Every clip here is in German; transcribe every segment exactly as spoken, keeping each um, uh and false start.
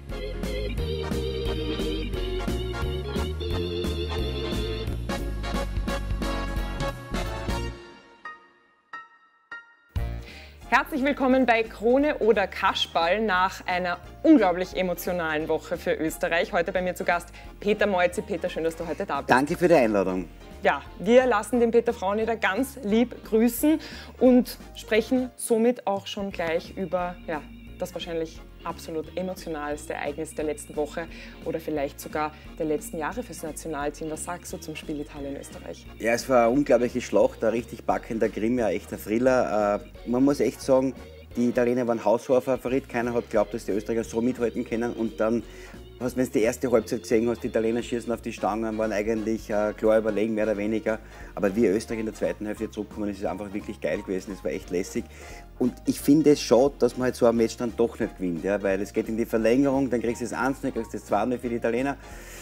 Herzlich willkommen bei Krone oder Kasperl nach einer unglaublich emotionalen Woche für Österreich. Heute bei mir zu Gast Peter Moitzi. Peter, schön, dass du heute da bist. Danke für die Einladung. Ja, wir lassen den Peter Fraunieder ganz lieb grüßen und sprechen somit auch schon gleich über ja, das wahrscheinlich absolut emotionalste Ereignis der letzten Woche oder vielleicht sogar der letzten Jahre fürs Nationalteam. Was sagst du zum Spiel Italien-Österreich? Ja, es war eine unglaubliche Schlacht, ein richtig packender Krimi, ein echter Thriller. Äh, man muss echt sagen, die Italiener waren haushoher Favorit. Keiner hat geglaubt, dass die Österreicher so mithalten können. Und dann, wenn du die erste Halbzeit gesehen hast, die Italiener schießen auf die Stangen, waren eigentlich äh, klar überlegen, mehr oder weniger. Aber wie Österreich in der zweiten Hälfte zurückkommen, ist es einfach wirklich geil gewesen. Es war echt lässig. Und ich finde es schade, dass man halt so ein Match dann doch nicht gewinnt. Ja? Weil es geht in die Verlängerung, dann kriegst du das eins null, kriegst du das zwei null für die Italiener.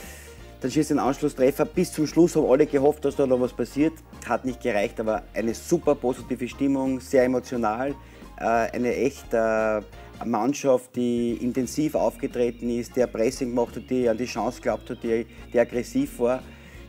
Dann schießt den Anschlusstreffer. Bis zum Schluss haben alle gehofft, dass da noch was passiert. Hat nicht gereicht, aber eine super positive Stimmung, sehr emotional. Äh, eine echt äh, Mannschaft, die intensiv aufgetreten ist, die Pressing gemacht hat, die an die Chance geglaubt hat, die, die aggressiv war.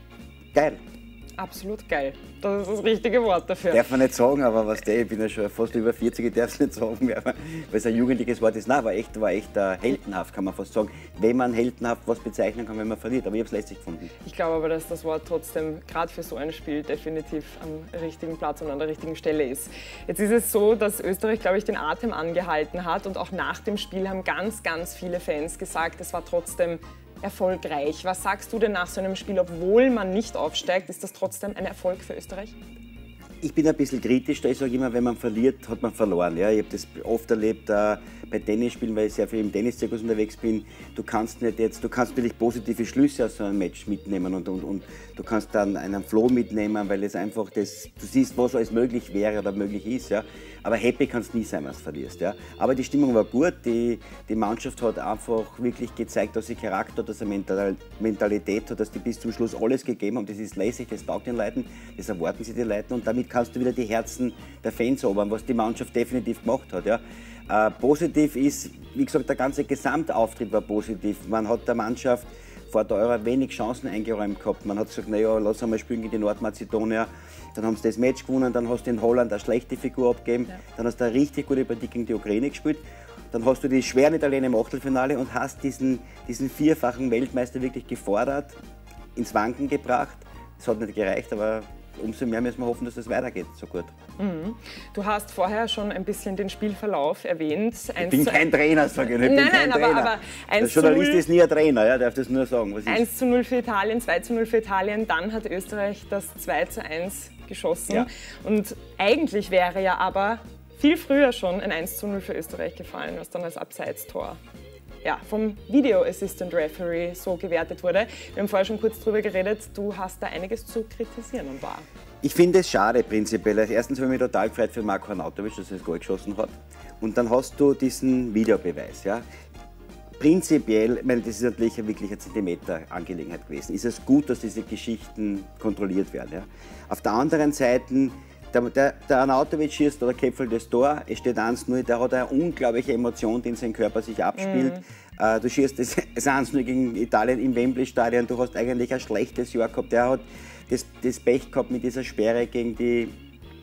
Geil. Absolut geil. Das ist das richtige Wort dafür. Darf man nicht sagen, aber was der, ich bin ja schon fast über vierzig, ich darf es nicht sagen mehr, weil es ein jugendliches Wort ist. Nein, war echt, war echt uh, heldenhaft, kann man fast sagen. Wenn man heldenhaft was bezeichnen kann, wenn man verliert. Aber ich habe es lässig gefunden. Ich glaube aber, dass das Wort trotzdem gerade für so ein Spiel definitiv am richtigen Platz und an der richtigen Stelle ist. Jetzt ist es so, dass Österreich, glaube ich, den Atem angehalten hat und auch nach dem Spiel haben ganz, ganz viele Fans gesagt, es war trotzdem erfolgreich. Was sagst du denn nach so einem Spiel, obwohl man nicht aufsteigt, ist das trotzdem ein Erfolg für Österreich? Ich bin ein bisschen kritisch, da ich sage immer, wenn man verliert, hat man verloren. Ja, ich habe das oft erlebt äh, bei Tennisspielen, weil ich sehr viel im Tenniszirkus unterwegs bin. Du kannst nicht jetzt, du kannst natürlich positive Schlüsse aus so einem Match mitnehmen und, und, und du kannst dann einen Flow mitnehmen, weil es einfach das, du siehst, was alles möglich wäre oder möglich ist. Ja. Aber happy kannst du nie sein, wenn du verlierst. Ja. Aber die Stimmung war gut, die, die Mannschaft hat einfach wirklich gezeigt, dass sie Charakter hat, dass sie Mental, Mentalität hat, dass die bis zum Schluss alles gegeben haben. Das ist lässig, das taugt den Leuten, das erwarten sie die Leute und damit kannst du wieder die Herzen der Fans erobern, was die Mannschaft definitiv gemacht hat. Ja. Äh, positiv ist, wie gesagt, der ganze Gesamtauftritt war positiv. Man hat der Mannschaft vor der Euro wenig Chancen eingeräumt gehabt. Man hat gesagt, naja, lass einmal spielen gegen die Nordmazedonier. Dann haben sie das Match gewonnen, dann hast du in Holland eine schlechte Figur abgegeben, ja. Dann hast du eine richtig gute Partie gegen die Ukraine gespielt. Dann hast du die schweren Italiener im Achtelfinale und hast diesen, diesen vierfachen Weltmeister wirklich gefordert, ins Wanken gebracht. Es hat nicht gereicht, aber umso mehr müssen wir hoffen, dass es weitergeht so gut. Mhm. Du hast vorher schon ein bisschen den Spielverlauf erwähnt. Ich bin kein Trainer, sage ich. ich nein, bin nein, kein aber, Trainer. aber Der Journalist ist nie ein Trainer, ja, darf das nur sagen. Was ist? eins zu null für Italien, zwei zu null für Italien, dann hat Österreich das zwei zu eins geschossen. Ja. Und eigentlich wäre ja aber viel früher schon ein eins zu null für Österreich gefallen, was dann als Abseitstor ja, vom Video Assistant Referee so gewertet wurde. Wir haben vorher schon kurz drüber geredet, du hast da einiges zu kritisieren und war. Ich finde es schade prinzipiell. Erstens habe ich mich total gefreut für Marko Arnautovic, dass er das Goal geschossen hat. Und dann hast du diesen Videobeweis. Ja. Prinzipiell, ich meine, das ist natürlich wirklich eine Zentimeter-Angelegenheit gewesen. Ist es gut, dass diese Geschichten kontrolliert werden. Ja. Auf der anderen Seite, der, der, der Arnautovic schießt oder Köpfel das Tor, es steht eins null, der hat eine unglaubliche Emotion, die in seinem Körper sich abspielt. Mm. Äh, du schießt das, das eins null gegen Italien im Wembley-Stadion, du hast eigentlich ein schlechtes Jahr gehabt. Der hat das, das Pech gehabt mit dieser Sperre gegen, die,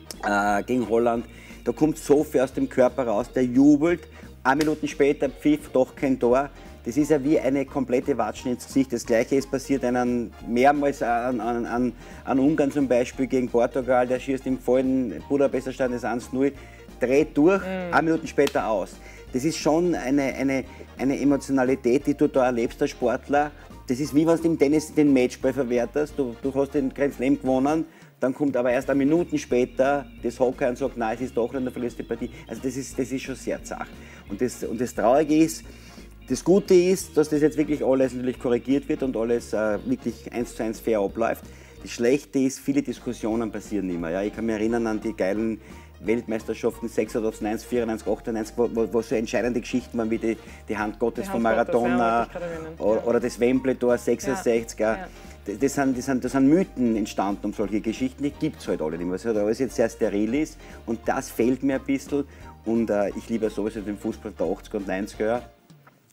äh, gegen Holland. Da kommt so viel aus dem Körper raus, der jubelt. Eine Minute später pfiff, doch kein Tor. Das ist ja wie eine komplette Watschen ins Gesicht. Das Gleiche ist passiert einen, mehrmals an, an, an, an Ungarn zum Beispiel gegen Portugal. Der schießt im vollen Budapester Stadion das eins null, dreht durch, mm. eine Minute später aus. Das ist schon eine, eine, eine Emotionalität, die du da erlebst als Sportler. Das ist wie wenn du im Tennis den Matchball verwertest. Du, du hast den Grand Slam gewonnen, dann kommt aber erst eine Minute später das Hocker und sagt, nein, es ist doch nicht, dann verlierst du die Partie. Also das ist, das ist schon sehr zart. Und das, und das Traurige ist, das Gute ist, dass das jetzt wirklich alles natürlich korrigiert wird und alles äh, wirklich eins zu eins fair abläuft. Das Schlechte ist, viele Diskussionen passieren nicht mehr. Ja? Ich kann mich erinnern an die geilen Weltmeisterschaften sechsundachtzig, vierundneunzig, achtundneunzig, wo, wo, wo so entscheidende Geschichten waren wie die, die Hand Gottes die von Maradona Gottes, ja, oder, ja. oder das Wembley-Tor sechsundsechzig. Ja. Ja. Das, das, sind, das, sind, das sind Mythen entstanden um solche Geschichten, die gibt es halt alle nicht mehr, weil alles jetzt sehr steril ist und das fehlt mir ein bisschen. Und äh, ich liebe sowieso den Fußball der achtziger und neunziger Jahre.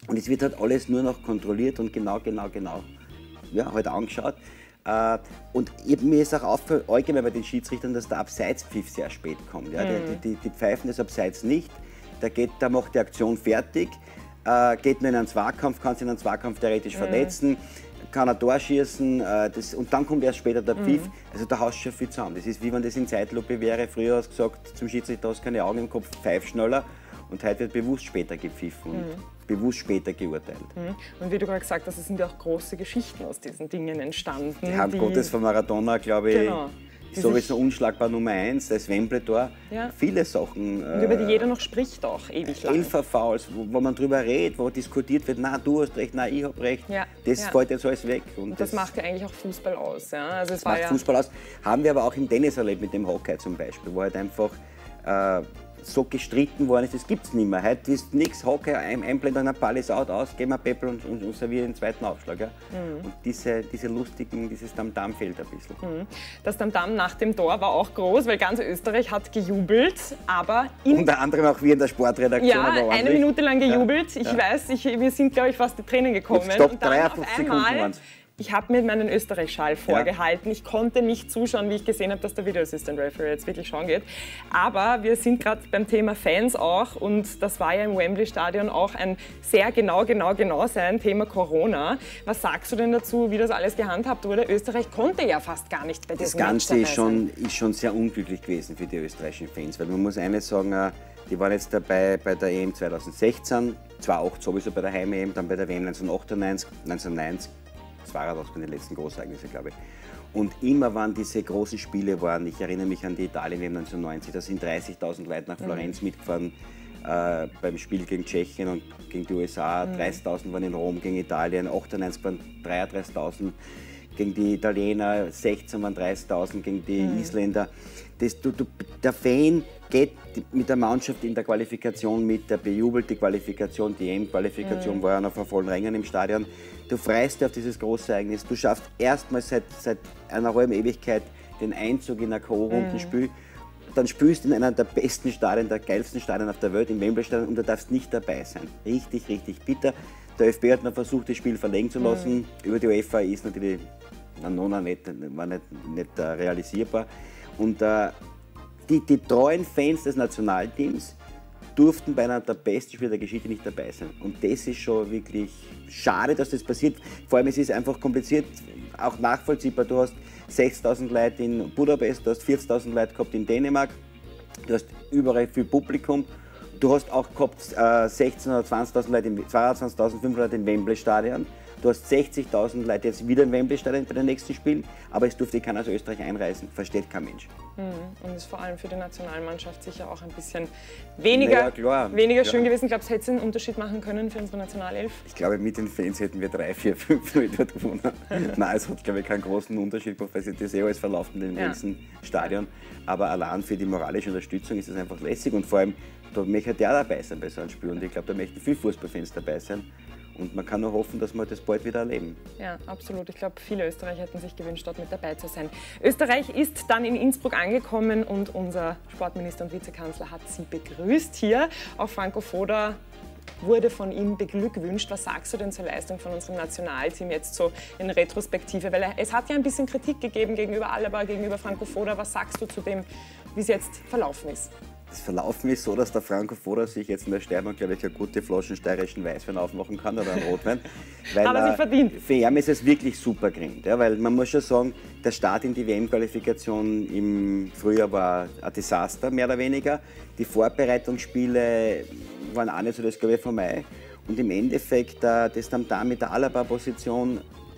Und es wird halt alles nur noch kontrolliert und genau, genau, genau ja, halt angeschaut. Äh, und mir ist auch aufgefallen, allgemein bei den Schiedsrichtern, dass der Abseitspfiff sehr spät kommt. Ja? Mhm. Die, die, die pfeifen das Abseits nicht. Der, geht, der macht die Aktion fertig, äh, geht nur in einen Zweikampf, kann sich in einen Zweikampf theoretisch mhm. verletzen, kann ein Tor schießen äh, das, und dann kommt erst später der Pfiff. Mhm. Also da haust du schon viel zusammen. Das ist wie wenn das in Zeitlupe wäre. Früher hast du gesagt, zum Schiedsrichter hast du keine Augen im Kopf, pfeif schneller. Und heute wird bewusst später gepfiffen und mhm. bewusst später geurteilt. Mhm. Und wie du gerade gesagt hast, es sind ja auch große Geschichten aus diesen Dingen entstanden. Die Hand die Gottes von Maradona, glaube ich, genau. ist sowieso unschlagbar Nummer eins, das Wembley-Tor. Ja. Viele Sachen. Und über die jeder noch spricht auch ewig lang. Elfer-Fouls, wo, wo man drüber redet, wo diskutiert wird, na du hast recht, na ich habe recht. Ja. Das ja. fällt jetzt alles weg. Und, und das, das macht ja eigentlich auch Fußball aus. Ja? Also es das war macht ja Fußball aus. Haben wir aber auch im Tennis erlebt mit dem Hockey zum Beispiel, wo halt einfach äh, so gestritten worden ist, das gibt es nicht mehr. Heute ist nichts, Hockey, ein, einblenden, ein Ball ist out, aus, geben wir Peppel und, und, und servieren den zweiten Aufschlag. Ja? Mhm. Und diese, diese lustigen, dieses Tamtam fehlt ein bisschen. Mhm. Das Tamtam nach dem Tor war auch groß, weil ganz Österreich hat gejubelt, aber... Unter anderem auch wir in der Sportredaktion. Ja, eine Minute lang gejubelt. Ja. Ich ja. weiß, ich, wir sind, glaube ich, fast die Tränen gekommen. Stopp, und dann dreiundfünfzig Sekunden waren es. Ich habe mir meinen Österreich-Schal vorgehalten. Ja. Ich konnte nicht zuschauen, wie ich gesehen habe, dass der Video Assistant Referee jetzt wirklich schauen geht. Aber wir sind gerade beim Thema Fans auch und das war ja im Wembley-Stadion auch ein sehr genau, genau, genau sein Thema Corona. Was sagst du denn dazu, wie das alles gehandhabt wurde? Österreich konnte ja fast gar nicht bei diesem Das Ganze ist schon, ist schon sehr unglücklich gewesen für die österreichischen Fans, weil man muss eines sagen, die waren jetzt dabei bei der E M zweitausendsechzehn, zweitausendacht sowieso bei der Heim-E M, dann bei der W M neunzehnhundertachtundneunzig, neunzehnhundertneunzig. Das war das bei den letzten Großereignissen, glaube ich. Und immer waren diese großen Spiele, waren, ich erinnere mich an die Italien neunzehnhundertneunzig, da sind dreißigtausend Leute nach Florenz mhm. mitgefahren äh, beim Spiel gegen Tschechien und gegen die U S A, mhm. dreißigtausend waren in Rom gegen Italien, achtundneunzig waren dreiunddreißigtausend gegen die Italiener, sechzehn waren dreißigtausend gegen die mhm. Isländer. Das, du, du, der Fan geht mit der Mannschaft in der Qualifikation mit, der bejubelt die Qualifikation, die E M-Qualifikation mhm. war ja noch vor vollen Rängen im Stadion. Du freust dich auf dieses große Ereignis, du schaffst erstmals seit, seit einer halben Ewigkeit den Einzug in ein K O-Rundenspiel. Mhm. Dann spielst du in einer der besten Stadien, der geilsten Stadien auf der Welt, im Wembley-Stadion, und du darfst nicht dabei sein. Richtig, richtig bitter. Der ÖFB hat noch versucht, das Spiel verlegen zu lassen. Mhm. Über die UEFA ist natürlich noch nicht, war nicht, nicht uh, realisierbar. Und uh, die, die treuen Fans des Nationalteams durften bei einer der besten Spiele der Geschichte nicht dabei sein. Und das ist schon wirklich schade, dass das passiert. Vor allem, es ist einfach kompliziert, auch nachvollziehbar. Du hast sechstausend Leute in Budapest, du hast vierzigtausend Leute gehabt in Dänemark, du hast überall viel Publikum. Du hast auch gehabt äh, sechzehntausend oder zwanzigtausend Leute, zweiundzwanzigtausendfünfhundert im Wembley-Stadion. Du hast sechzigtausend Leute jetzt wieder im Wembley-Stadion bei den nächsten Spielen, aber es durfte keiner aus Österreich einreisen, versteht kein Mensch. Mhm. Und ist vor allem für die Nationalmannschaft sicher auch ein bisschen weniger, naja, klar, weniger klar. schön gewesen. Glaubst du, hätte es einen Unterschied machen können für unsere Nationalelf? Ich glaube, mit den Fans hätten wir drei, vier, fünf null dort gewonnen. Nein, es hat, glaube ich, keinen großen Unterschied gemacht, weil sich das eh alles verlaufen in dem ja. ganzen Stadion. Aber allein für die moralische Unterstützung ist es einfach lässig und vor allem, da möchte der dabei sein bei so einem Spiel und ich glaube, da möchten viele Fußballfans dabei sein. Und man kann nur hoffen, dass wir das bald wieder erleben. Ja, absolut. Ich glaube, viele Österreicher hätten sich gewünscht, dort mit dabei zu sein. Österreich ist dann in Innsbruck angekommen und unser Sportminister und Vizekanzler hat sie begrüßt hier. Auch Franco Foda wurde von ihm beglückwünscht. Was sagst du denn zur Leistung von unserem Nationalteam jetzt so in Retrospektive? Weil es hat ja ein bisschen Kritik gegeben gegenüber Alaba, gegenüber Franco Foda. Was sagst du zu dem, wie es jetzt verlaufen ist? Das Verlaufen ist so, dass der Franco Foda sich jetzt in der Steiermark, glaube ich, eine gute Flasche steirischen Weißwein aufmachen kann oder einen Rotwein. Weil, aber sich verdient. Für ihn ist es wirklich super gerannt. Ja, weil man muss schon sagen, der Start in die W M-Qualifikation im Frühjahr war ein Desaster, mehr oder weniger. Die Vorbereitungsspiele waren auch nicht so das, glaube ich, von Mai. Und im Endeffekt, das dann da mit der Alaba-Position,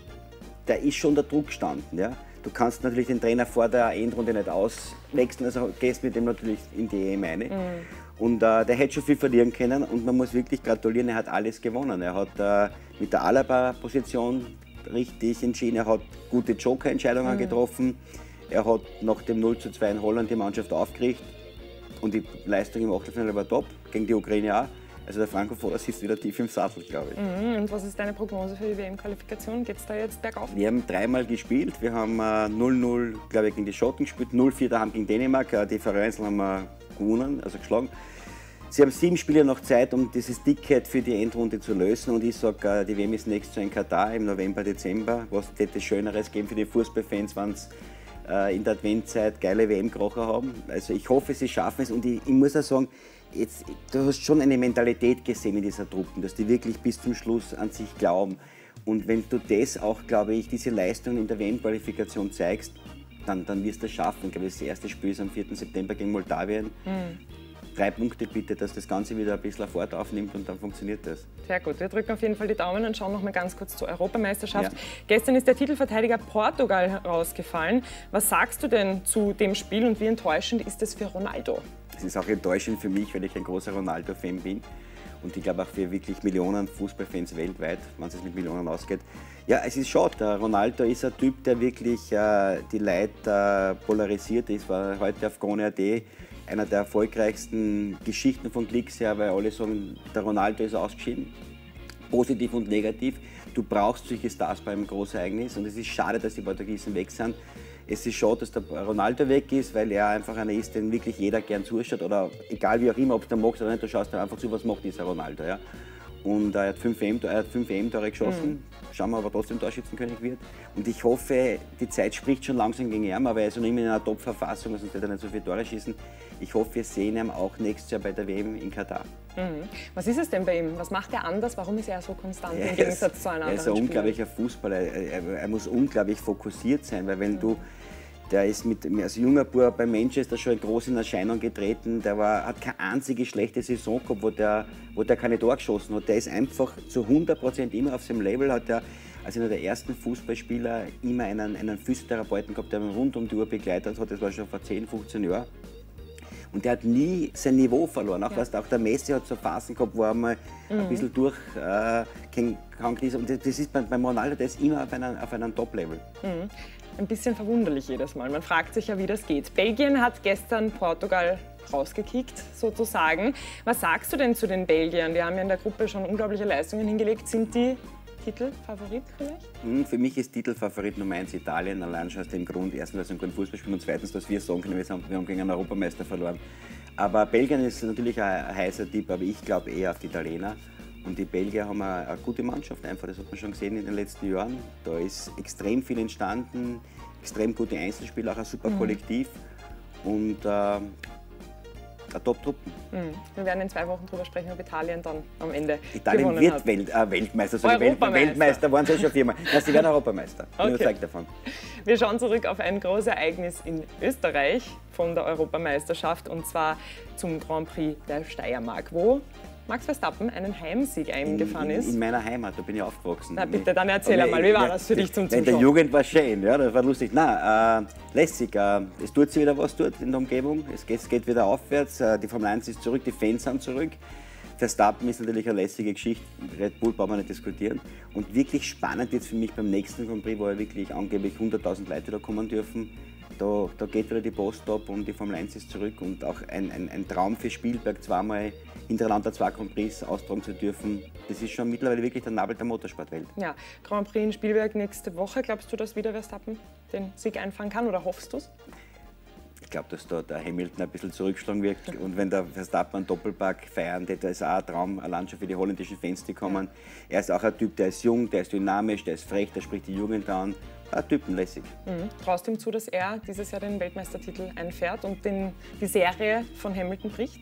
da ist schon der Druck gestanden. Ja? Du kannst natürlich den Trainer vor der Endrunde nicht auswechseln, also gehst mit dem natürlich in die E M rein. Mhm. Und äh, der hätte schon viel verlieren können und man muss wirklich gratulieren, er hat alles gewonnen. Er hat äh, mit der Alaba-Position richtig entschieden, er hat gute Joker-Entscheidungen mhm. getroffen, er hat nach dem null zu zwei in Holland die Mannschaft aufgerichtet und die Leistung im Achtelfinale war top, gegen die Ukraine auch. Also der Franco Foda sitzt wieder tief im Sattel, glaube ich. Mhm. Und was ist deine Prognose für die W M-Qualifikation? Geht es da jetzt bergauf? Wir haben dreimal gespielt. Wir haben äh, null null, glaube ich, gegen die Schotten gespielt, null vier daheim gegen Dänemark. Äh, die Färöerinseln haben wir gewonnen, also geschlagen. Sie haben sieben Spiele noch Zeit, um dieses Ticket für die Endrunde zu lösen. Und ich sage, die W M ist nächstes Jahr in Katar im November, Dezember. Was hätte Schöneres geben für die Fußballfans, wenn sie äh, in der Adventzeit geile W M-Kracher haben? Also ich hoffe, sie schaffen es. Und ich, ich muss auch sagen, jetzt, du hast schon eine Mentalität gesehen in dieser Truppen, dass die wirklich bis zum Schluss an sich glauben. Und wenn du das auch, glaube ich, diese Leistung in der W M-Qualifikation zeigst, dann, dann wirst du es schaffen. Ich glaube, das erste Spiel ist am vierten September gegen Moldawien. Mhm. Drei Punkte bitte, dass das Ganze wieder ein bisschen Fahrt aufnimmt und dann funktioniert das. Sehr gut, wir drücken auf jeden Fall die Daumen und schauen noch mal ganz kurz zur Europameisterschaft. Ja. Gestern ist der Titelverteidiger Portugal herausgefallen. Was sagst du denn zu dem Spiel und wie enttäuschend ist es für Ronaldo? Es ist auch enttäuschend für mich, weil ich ein großer Ronaldo-Fan bin. Und ich glaube auch für wirklich Millionen Fußballfans weltweit, wenn es mit Millionen ausgeht. Ja, es ist schade. Der Ronaldo ist ein Typ, der wirklich äh, die Leute äh, polarisiert ist. War heute auf Krone Punkt at einer der erfolgreichsten Geschichten von Klicks her, weil alle sagen, der Ronaldo ist ausgeschieden. Positiv und negativ. Du brauchst solche Stars beim Großereignis und es ist schade, dass die Portugiesen weg sind. Es ist schade, dass der Ronaldo weg ist, weil er einfach einer ist, den wirklich jeder gern zuschaut. Oder egal wie auch immer, ob du den magst oder nicht, du schaust einfach zu, was macht dieser Ronaldo. Ja? Und er hat fünf E M-Tore geschossen. Mhm. Schauen wir, ob er trotzdem Torschützenkönig wird. Und ich hoffe, die Zeit spricht schon langsam gegen ihn, aber er ist noch immer in einer Top-Verfassung, sonst wird er nicht so viele Tore schießen. Ich hoffe, wir sehen ihn auch nächstes Jahr bei der W M in Katar. Mhm. Was ist es denn bei ihm? Was macht er anders? Warum ist er so konstant ja, im Gegensatz zu einem anderen Er ist ein unglaublicher Fußballer. Er, er, er muss unglaublich fokussiert sein, weil wenn mhm. du Der ist mit, als junger Bub bei Manchester schon groß in Erscheinung getreten. Der war, hat keine einzige schlechte Saison gehabt, wo der, wo der keine Tore geschossen hat. Der ist einfach zu hundert Prozent immer auf seinem Level. Hat er als einer der ersten Fußballspieler immer einen, einen Physiotherapeuten gehabt, der ihn rund um die Uhr begleitet hat. Das war schon vor zehn, fünfzehn Jahren. Und der hat nie sein Niveau verloren. Auch, ja. weißt, auch der Messi hat so Phasen gehabt, wo er mal mhm. ein bisschen durchgehangen äh, ist. Und das ist beim, beim Ronaldo, der ist immer auf einem, auf einem Top-Level. Mhm. Ein bisschen verwunderlich jedes Mal. Man fragt sich ja, wie das geht. Belgien hat gestern Portugal rausgekickt, sozusagen. Was sagst du denn zu den Belgiern? Die haben ja in der Gruppe schon unglaubliche Leistungen hingelegt. Sind die Titelfavorit vielleicht? Für mich ist Titelfavorit Nummer eins Italien. Allein schon aus dem Grund, erstens, weil sie einen guten Fußball spielen und zweitens, dass wir sagen können, wir haben, wir haben gegen einen Europameister verloren. Aber Belgien ist natürlich ein heißer Tipp, aber ich glaube eher auf die Italiener. Und die Belgier haben eine, eine gute Mannschaft einfach, das hat man schon gesehen in den letzten Jahren. Da ist extrem viel entstanden, extrem gute Einzelspieler, auch ein super mhm. Kollektiv und äh, eine Top-Truppen. Mhm. Wir werden in zwei Wochen darüber sprechen, ob Italien dann am Ende Italien gewonnen wird hat. Welt, äh, Weltmeister, so Weltmeister. Weltmeister waren sie schon viermal. Nein, sie werden Europameister, okay. ich überzeugt davon. Wir schauen zurück auf ein großes Ereignis in Österreich von der Europameisterschaft und zwar zum Grand Prix der Steiermark, wo Max Verstappen einen Heimsieg eingefahren in, in, ist. In meiner Heimat, da bin ich aufgewachsen. Na bitte, dann erzähl einmal, wie war das für dich zum Zuschauen? In der Jugend war es schön, ja, das war lustig. Nein, äh, lässig. Äh, es tut sich wieder was dort in der Umgebung. Es geht, es geht wieder aufwärts. Äh, die Formel eins ist zurück, die Fans sind zurück. Verstappen ist natürlich eine lässige Geschichte. Red Bull brauchen wir nicht diskutieren. Und wirklich spannend jetzt für mich beim nächsten Grand Prix, wo ja wirklich angeblich hunderttausend Leute da kommen dürfen. Da, da geht wieder die Post ab und die Formel eins ist zurück. Und auch ein, ein, ein Traum für Spielberg, zweimal hintereinander zwei Grand Prix austragen zu dürfen. Das ist schon mittlerweile wirklich der Nabel der Motorsportwelt. Ja, Grand Prix in Spielberg nächste Woche. Glaubst du, dass wieder Verstappen den Sieg einfahren kann oder hoffst du es? Ich glaube, dass da der Hamilton ein bisschen zurückschlagen wird. Und wenn der Verstappen einen Doppelpack feiern, das ist auch ein Traum, allein schon für die holländischen Fans, die kommen. Er ist auch ein Typ, der ist jung, der ist dynamisch, der ist frech, der spricht die Jugend an. Ein Typenlässig. Mhm. Traust du ihm zu, dass er dieses Jahr den Weltmeistertitel einfährt und den, die Serie von Hamilton bricht?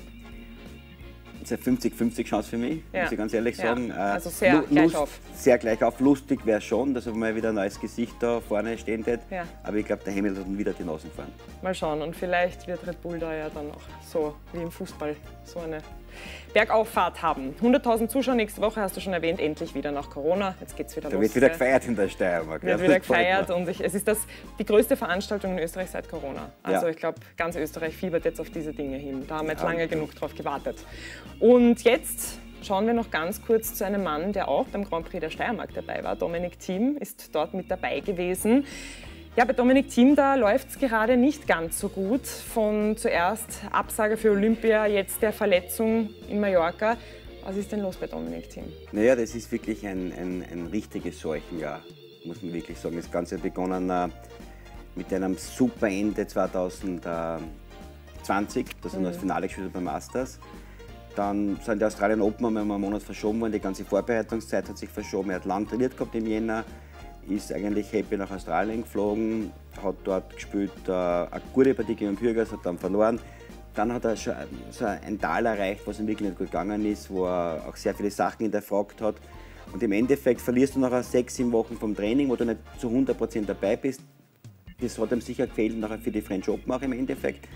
Das ist eine fünfzig fünfzig Chance für mich, ja. muss ich ganz ehrlich sagen. Ja. Also sehr Lust, gleich auf. Sehr gleich auf. Lustig wäre schon, dass er mal wieder ein neues Gesicht da vorne stehen wird. Ja. Aber ich glaube, der Hamilton wird wieder die Nasen fahren. Mal schauen. Und vielleicht wird Red Bull da ja dann auch so wie im Fußball so eine Bergauffahrt haben. hunderttausend Zuschauer nächste Woche, hast du schon erwähnt, endlich wieder nach Corona. Jetzt geht es wieder da los. Da wird wieder gefeiert in der Steiermark. Wird wieder gefeiert und ich, es ist das, die größte Veranstaltung in Österreich seit Corona. Also ja. ich glaube, ganz Österreich fiebert jetzt auf diese Dinge hin. Da haben wir jetzt ja. lange genug drauf gewartet. Und jetzt schauen wir noch ganz kurz zu einem Mann, der auch beim Grand Prix der Steiermark dabei war. Dominic Thiem ist dort mit dabei gewesen. Ja, bei Dominic Thiem, da läuft es gerade nicht ganz so gut. Von zuerst Absage für Olympia, jetzt der Verletzung in Mallorca. Was ist denn los bei Dominic Thiem? Naja, das ist wirklich ein, ein, ein richtiges Seuchenjahr, muss man wirklich sagen. Das Ganze hat begonnen äh, mit einem super Ende zweitausendzwanzig, das mhm. er das Finale gespielt hat beim Masters. Dann sind die Australian Open einmal um einen Monat verschoben worden, die ganze Vorbereitungszeit hat sich verschoben. Er hat lang trainiert gehabt im Jänner, ist eigentlich happy nach Australien geflogen, hat dort gespielt, äh, eine gute Partie gegen Kyrgios, hat dann verloren. Dann hat er schon so ein Tal erreicht, was ihm wirklich nicht gut gegangen ist, wo er auch sehr viele Sachen hinterfragt hat. Und im Endeffekt verlierst du nachher sechs, sieben Wochen vom Training, wo du nicht zu hundert Prozent dabei bist. Das hat ihm sicher gefehlt nachher für die French Open auch im Endeffekt.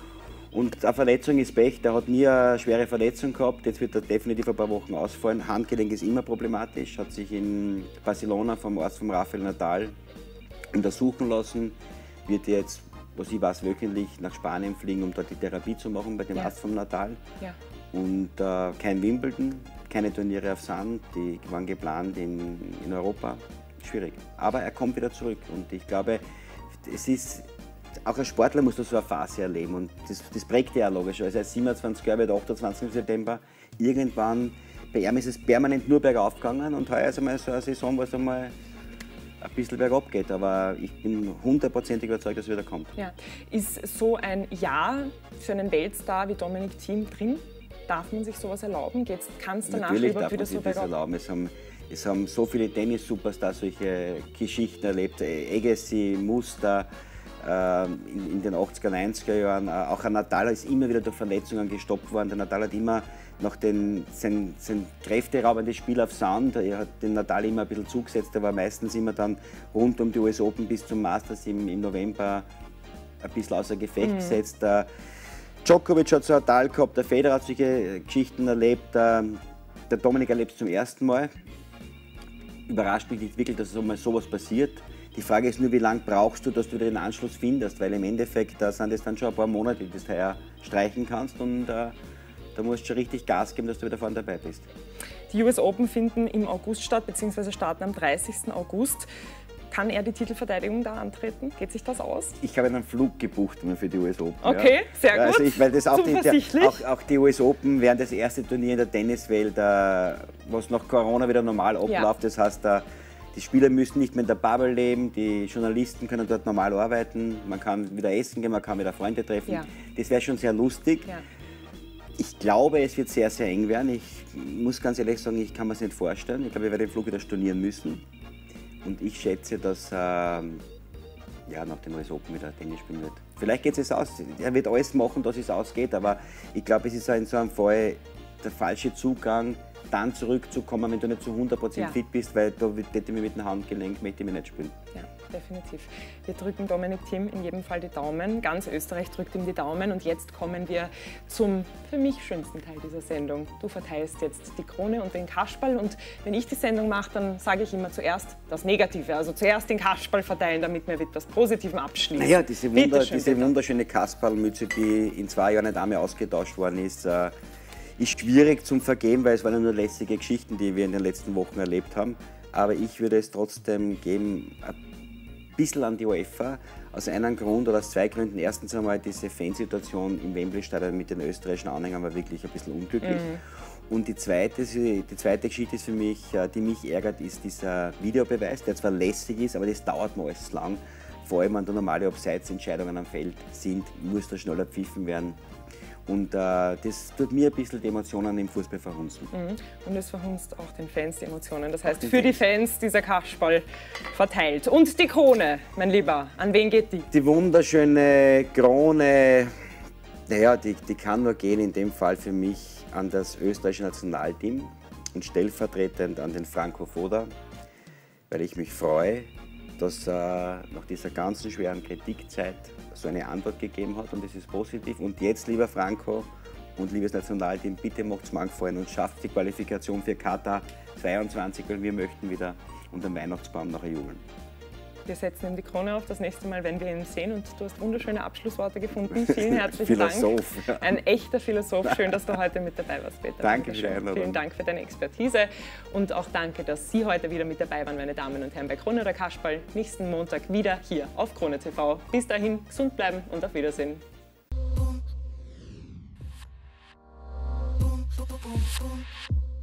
Und eine Verletzung ist Pech, der hat nie eine schwere Verletzung gehabt, jetzt wird er definitiv ein paar Wochen ausfallen. Handgelenk ist immer problematisch, hat sich in Barcelona vom Arzt von Rafael Nadal untersuchen lassen, wird jetzt, was ich weiß, wöchentlich nach Spanien fliegen, um dort die Therapie zu machen bei dem ja. Arzt von Nadal. Ja. Und äh, kein Wimbledon, keine Turniere auf Sand, die waren geplant in, in Europa, schwierig. Aber er kommt wieder zurück und ich glaube, es ist auch als Sportler muss du so eine Phase erleben und das, das prägt ja logisch. Also er ist siebenundzwanzig Jahre, wird achtundzwanzigsten September. Irgendwann, bei ihm ist es permanent nur bergauf gegangen und heuer ist einmal so eine Saison, wo es einmal ein bisschen bergab geht. Aber ich bin hundertprozentig überzeugt, dass er wieder kommt. Ja. Ist so ein Jahr für einen Weltstar wie Dominic Thiem drin? Darf man sich sowas erlauben? Kann es danach Natürlich überhaupt wieder so bergab? Natürlich darf man sich das erlauben. Es haben, es haben so viele Tennis-Superstars solche Geschichten erlebt. Agassi, Muster. In, in den achtziger, neunziger Jahren. Auch ein Nadal ist immer wieder durch Verletzungen gestoppt worden. Der Nadal hat immer noch den, sein, sein kräfteraubendes Spiel auf Sand, er hat den Nadal immer ein bisschen zugesetzt. Er war meistens immer dann rund um die U S Open bis zum Masters im, im November ein bisschen außer Gefecht mhm. gesetzt. Der Djokovic hat so ein Tal gehabt, der Federer hat solche Geschichten erlebt. Der, der Dominik erlebt es zum ersten Mal. Überrascht mich nicht wirklich, dass so mal sowas passiert. Die Frage ist nur, wie lange brauchst du, dass du den Anschluss findest, weil im Endeffekt da sind es dann schon ein paar Monate, die du heuer streichen kannst und äh, da musst du schon richtig Gas geben, dass du wieder vorne dabei bist. Die U S Open finden im August statt, beziehungsweise starten am dreißigsten August. Kann er die Titelverteidigung da antreten? Geht sich das aus? Ich habe einen Flug gebucht für die U S Open. Okay, ja. Sehr gut. Also ich, weil das auch, die, der, auch, auch die U S Open wären das erste Turnier in der Tenniswelt, äh, was nach Corona wieder normal abläuft. Ja. Das heißt, äh, die Spieler müssen nicht mehr in der Bubble leben, die Journalisten können dort normal arbeiten, man kann wieder essen gehen, man kann wieder Freunde treffen. Ja. Das wäre schon sehr lustig. Ja. Ich glaube, es wird sehr, sehr eng werden. Ich muss ganz ehrlich sagen, ich kann mir es nicht vorstellen. Ich glaube, wir werden den Flug wieder stornieren müssen. Und ich schätze, dass äh, ja, nach dem U S Open wieder Tennis spielen wird. Vielleicht geht es aus. Er wird alles machen, dass es ausgeht, aber ich glaube, es ist in so einem Fall der falsche Zugang, dann zurückzukommen, wenn du nicht zu hundert Prozent ja. fit bist, weil da hätte ich mir mit dem Handgelenk möchte ich mich nicht spielen. Ja, definitiv. Wir drücken Dominic Thiem in jedem Fall die Daumen. Ganz Österreich drückt ihm die Daumen. Und jetzt kommen wir zum für mich schönsten Teil dieser Sendung. Du verteilst jetzt die Krone und den Kasperl. Und wenn ich die Sendung mache, dann sage ich immer zuerst das Negative. Also zuerst den Kasperl verteilen, damit wir mit etwas Positivem abschließen. Naja, diese, Wunder, diese wunderschöne Kasperlmütze, die in zwei Jahren nicht einmal ausgetauscht worden ist, äh, ist schwierig zum Vergeben, weil es waren nur lästige Geschichten, die wir in den letzten Wochen erlebt haben. Aber ich würde es trotzdem geben, ein bisschen an die UEFA, aus einem Grund oder aus zwei Gründen. Erstens einmal diese Fansituation im Wembley-Stadion mit den österreichischen Anhängern war wirklich ein bisschen unglücklich. Mhm. Und die zweite, die zweite Geschichte ist für mich, die mich ärgert, ist dieser Videobeweis, der zwar lässig ist, aber das dauert mal alles lang. Vor allem, wenn da normale Abseitsentscheidungen am Feld sind, muss da schneller pfiffen werden. Und äh, das tut mir ein bisschen die Emotionen im Fußball verhunzen. Mhm. Und es verhunzt auch den Fans die Emotionen. Das heißt, für Fans. Die Fans dieser Kasperl verteilt. Und die Krone, mein Lieber, an wen geht die? Die wunderschöne Krone, naja, die, die kann nur gehen in dem Fall für mich an das österreichische Nationalteam und stellvertretend an den Franco Foda, weil ich mich freue, dass er äh, nach dieser ganzen schweren Kritikzeit so eine Antwort gegeben hat und das ist positiv. Und jetzt, lieber Franco und liebes Nationalteam, bitte macht's mir gefallen und schafft die Qualifikation für Katar zweiundzwanzig, weil wir möchten wieder unter dem Weihnachtsbaum nachher jubeln. Wir setzen ihm die Krone auf, das nächste Mal, wenn wir ihn sehen. Und du hast wunderschöne Abschlussworte gefunden. Vielen herzlichen Philosoph, Dank. Ja. Ein echter Philosoph. Schön, dass du heute mit dabei warst, Peter. Danke für die Einladung. Vielen Dank für deine Expertise. Und auch danke, dass Sie heute wieder mit dabei waren, meine Damen und Herren, bei Krone oder Kasperl. Nächsten Montag wieder hier auf Krone T V. Bis dahin, gesund bleiben und auf Wiedersehen. Boom, boom, boom.